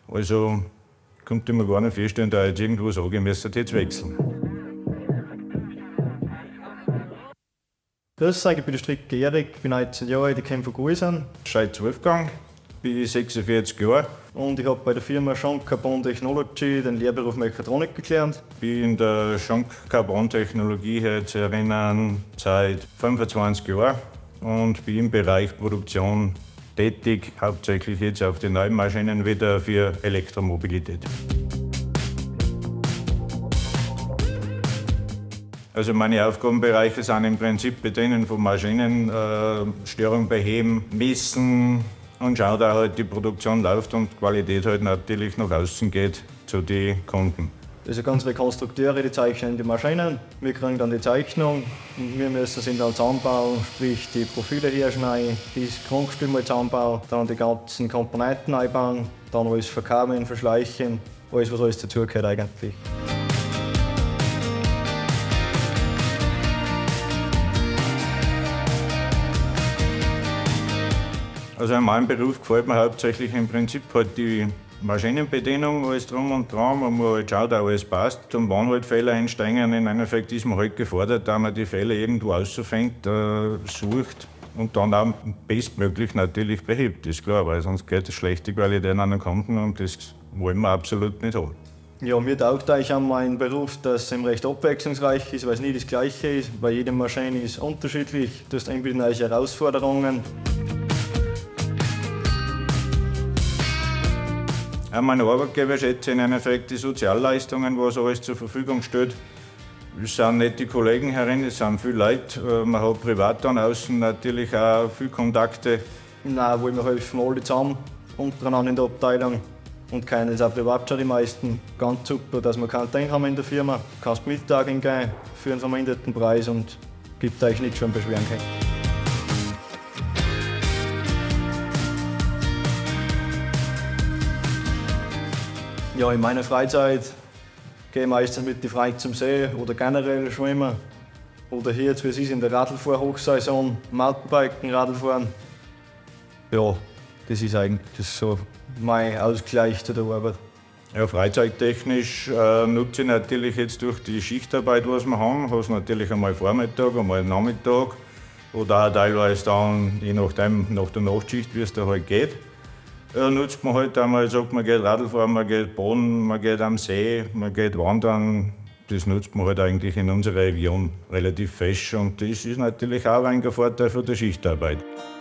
Also konnte ich mir gar nicht vorstellen, da ich jetzt irgendwo sage, ich müsste jetzt wechseln. Grüß euch, ich bin der Stricker Erik, bin 19 Jahre alt, ich komme von Guisern. Scheit Wolfgang, bin 46 Jahre. Und ich habe bei der Firma Schonk Carbon Technology den Lehrberuf Mechatroniker gelernt. Bin in der Schonk Carbon Technologie jetzt erinnern seit 25 Jahren und bin im Bereich Produktion tätig, hauptsächlich jetzt auf den neuen Maschinen wieder für Elektromobilität. Also meine Aufgabenbereiche sind im Prinzip Bedienen von Maschinen, Störung beheben, messen und schauen, dass halt die Produktion läuft und die Qualität halt natürlich nach außen geht zu den Kunden. Also ganz viele Konstrukteure, die zeichnen die Maschinen, wir kriegen dann die Zeichnung und wir müssen sie dann zusammenbauen, sprich die Profile herschneiden, das Grundgestück mal zusammenbauen, dann die ganzen Komponenten einbauen, dann alles verkabeln, verschleichen, alles was alles dazugehört eigentlich. Also in meinem Beruf gefällt mir hauptsächlich im Prinzip halt die Maschinenbedienung, alles drum und dran. Man muss halt schauen, dass alles passt. Und wenn halt Fehler einsteigen, in einem Effekt ist man halt gefordert, dass man die Fehler irgendwo auszufängt, sucht und dann auch bestmöglich natürlich behebt, ist klar, weil sonst geht es schlechte Qualität an den Kunden und das wollen wir absolut nicht haben. Ja, mir taugt eigentlich an meinem Beruf, dass es recht abwechslungsreich ist, weil es nie das Gleiche ist, weil jede Maschine ist unterschiedlich, du hast immer neue Herausforderungen. Auch mein Arbeitgeber schätzt in einem Effekt die Sozialleistungen, was alles zur Verfügung steht. Es sind nette Kollegen herin, es sind viele Leute. Man hat privat dann außen natürlich auch viele Kontakte. Nein, wollen wir helfen alle zusammen, untereinander in der Abteilung. Und kennen es auch privat schon die meisten. Ganz super, dass wir Kantine haben in der Firma. Du kannst Mittagen gehen für einen verminderten Preis und gibt euch nicht schon beschweren können. Ja, in meiner Freizeit gehe ich meistens mit den Freunden zum See oder generell schwimmen. Oder hier, jetzt, wie es ist, in der Radlfahr-Hochsaison, Mountainbiken, Radlfahren. Ja, das ist eigentlich so mein Ausgleich zu der Arbeit. Ja, freizeittechnisch nutze ich natürlich jetzt durch die Schichtarbeit, was wir haben. Hast natürlich einmal Vormittag, einmal Nachmittag oder auch teilweise dann, je nachdem, nach der Nachtschicht, wie es da halt geht. Nutzt man halt einmal, sagt man geht Radlfahren, man geht baden, man geht am See, man geht wandern. Das nutzt man halt eigentlich in unserer Region relativ fest und das ist natürlich auch ein Vorteil für die Schichtarbeit.